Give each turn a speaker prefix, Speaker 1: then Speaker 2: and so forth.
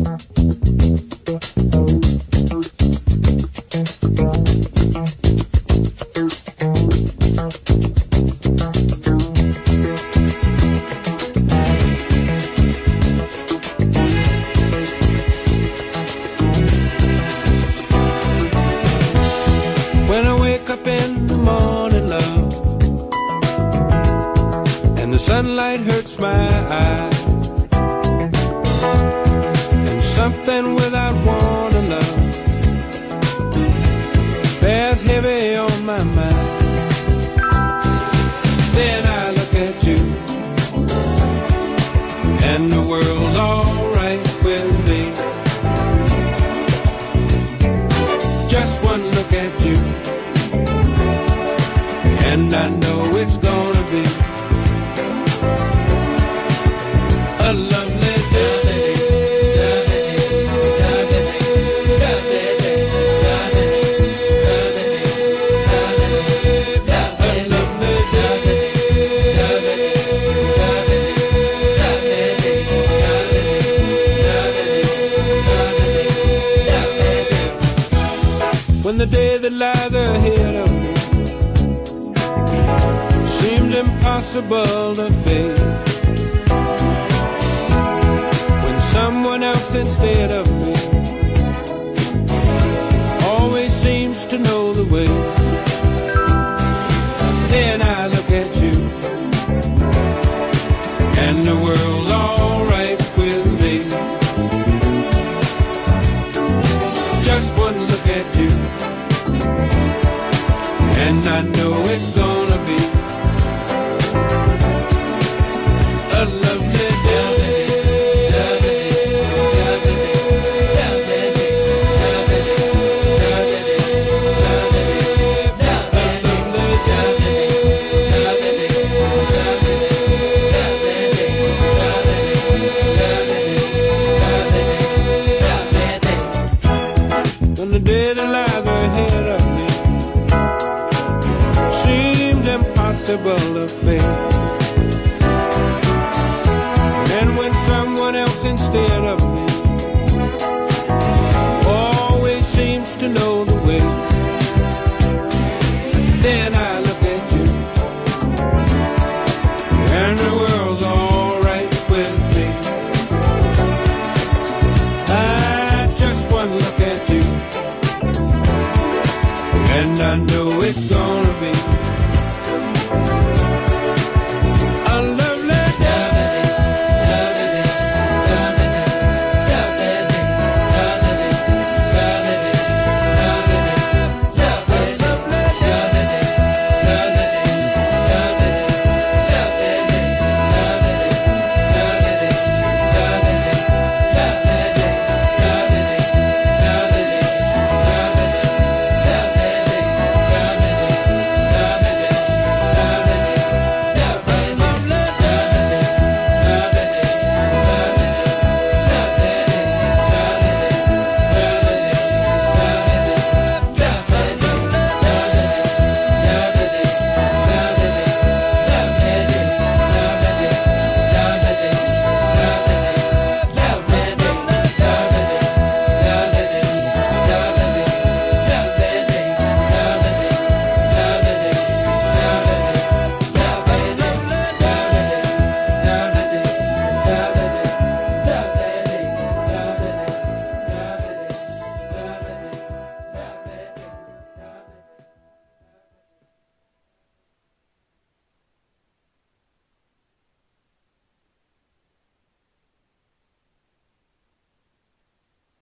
Speaker 1: When I wake up in the morning, love, and the sunlight hurts my eyes, and something without warning, love, bears heavy on my mind. Then I look at you, and the world's alright with me. Just one look at you, and I know it's gonna be a lovely day. When the day that lies ahead of me seemed impossible to face, when someone else instead of me always seems to know the way, then I look at you, and the world's alright with me. Just one look at you, and I know it's gonna be a lovely day. When the day that lies ahead of me seemed impossible to face, and when someone else instead